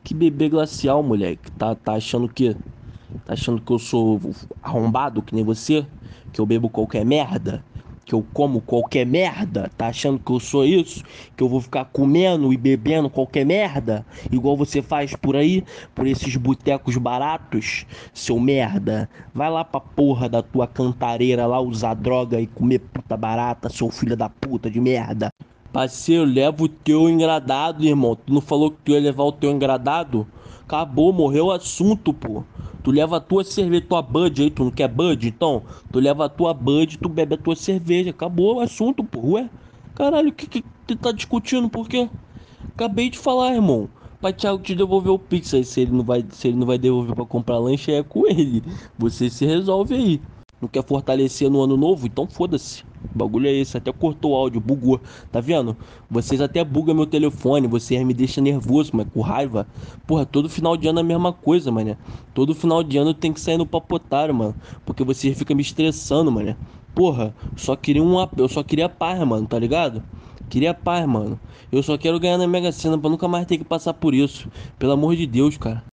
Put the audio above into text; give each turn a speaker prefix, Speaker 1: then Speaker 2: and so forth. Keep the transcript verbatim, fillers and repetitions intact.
Speaker 1: Que bebê glacial, moleque. Tá, tá achando que. Tá achando que eu sou arrombado que nem você? Que eu bebo qualquer merda? Que eu como qualquer merda? Tá achando que eu sou isso? Que eu vou ficar comendo e bebendo qualquer merda? Igual você faz por aí? Por esses botecos baratos? Seu merda. Vai lá pra porra da tua cantareira lá usar droga e comer puta barata, seu filho da puta de merda. Parceiro, leva o teu engradado, irmão. Tu não falou que tu ia levar o teu engradado? Acabou, morreu o assunto, pô. Tu leva a tua cerveja, tua Bud aí, tu não quer Bud? Então, tu leva a tua Bud, tu bebe a tua cerveja. Acabou o assunto, pô. Ué? Caralho, o que que tu tá discutindo? Por quê? Acabei de falar, irmão. Pra Thiago te devolver o Pix aí. Se ele não vai, se ele não vai devolver pra comprar lanche, é com ele. Você se resolve aí. Não quer fortalecer no ano novo? Então foda-se. O bagulho é esse. Até cortou o áudio, bugou. Tá vendo? Vocês até bugam meu telefone. Vocês me deixam nervoso, mas com raiva. Porra, todo final de ano é a mesma coisa, mano. Todo final de ano tem que sair no papotário, mano. Porque vocês ficam me estressando, mano. Porra, só queria uma, eu só queria paz, mano, tá ligado? Queria paz, mano. Eu só quero ganhar na Mega Sena pra nunca mais ter que passar por isso. Pelo amor de Deus, cara.